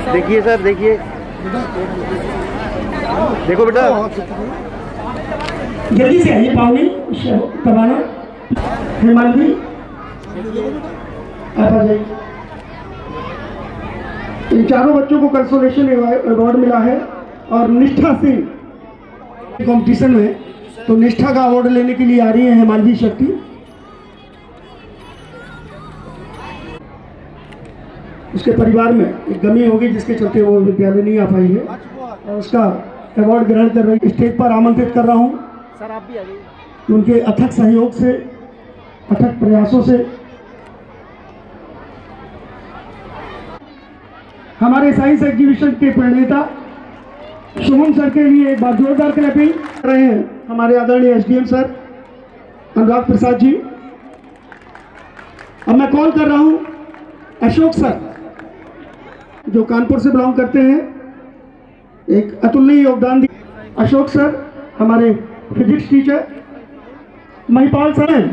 देखिए सर, देखिए, देखो बेटा, जल्दी से आइए पाओगे करवाना। हेमांगी आप आ जाइए। इन चारों बच्चों को कंसोलेशन अवार्ड मिला है और निष्ठा सिंह कंपटीशन में, तो निष्ठा का अवार्ड लेने के लिए आ रही है हेमांगी शक्ति। उसके परिवार में एक गमी होगी जिसके चलते वो विद्यालय नहीं आ पाई है और उसका अवार्ड ग्रहण कर रही स्टेज पर आमंत्रित कर रहा हूँ सर आप भी आ जाइए। उनके अथक सहयोग से, अथक प्रयासों से हमारे साइंस एग्जीबिशन के प्रणेता शुभम सर के लिए एक बार जोरदार क्लैपिंग कर रहे हैं हमारे आदरणीय एसडीएम सर अनुराग प्रसाद जी। अब मैं कॉल कर रहा हूं अशोक सर जो कानपुर से बिलोंग करते हैं, एक अतुलनीय योगदान दिए। अशोक सर हमारे फिजिक्स टीचर, महिपाल सर हैं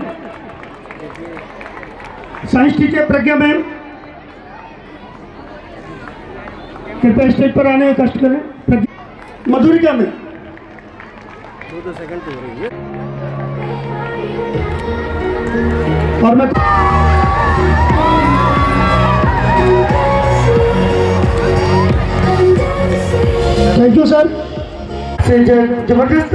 साइंस टीचर, प्रज्ञा मैम कृपया स्टेज पर आने का कष्ट करें। मधुरिका में 2 सेकंड तो हो रही है और मैं थैंक यू सर से जबरदस्त।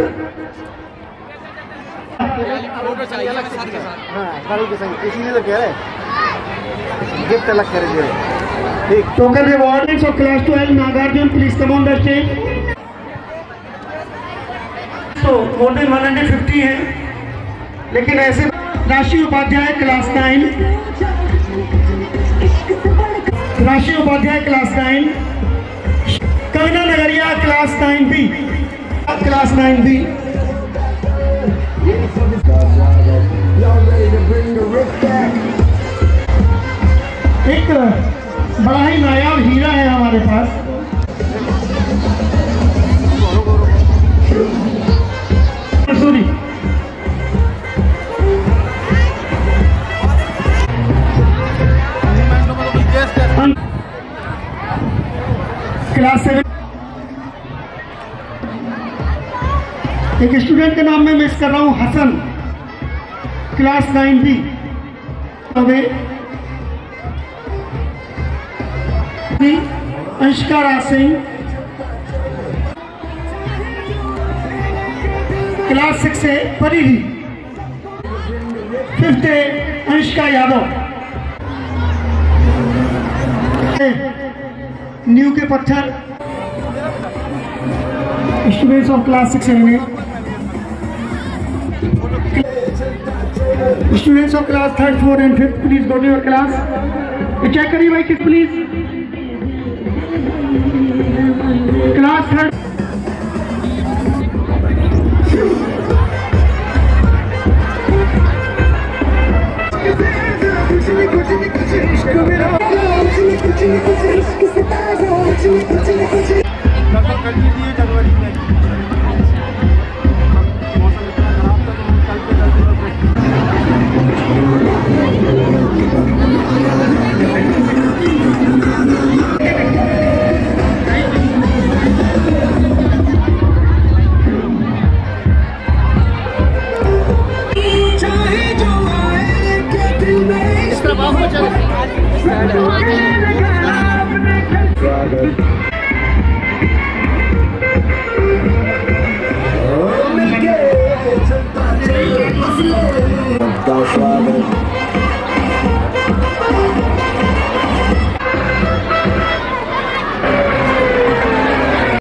हाँ सारी के संग इसीलिए तो कह रहे हैं गिफ्ट अलग कर दिए। ठीक, token rewards of class 12 Nagarjun, please come on the stage. तो मोर देन 150 है, लेकिन ऐसे राष्ट्रीय Upadhyay class 9, Rashtriya Upadhyay class 9, Kavina Nagariya class 9B, class 9B। एक बड़ा ही नायाब हीरा है हमारे पास। सॉरी, क्लास 7 एक स्टूडेंट के नाम में मिस कर रहा हूं, Hasan, class 9B। Anshika Raj Singh class 6 से परिधि, 5th अंशिका यादव, न्यू के पत्थर students of class 6 and 8, students of class 3rd, 4th and 5th please go to your class. Check करिए भाई किस प्लीज क्लास 3rd।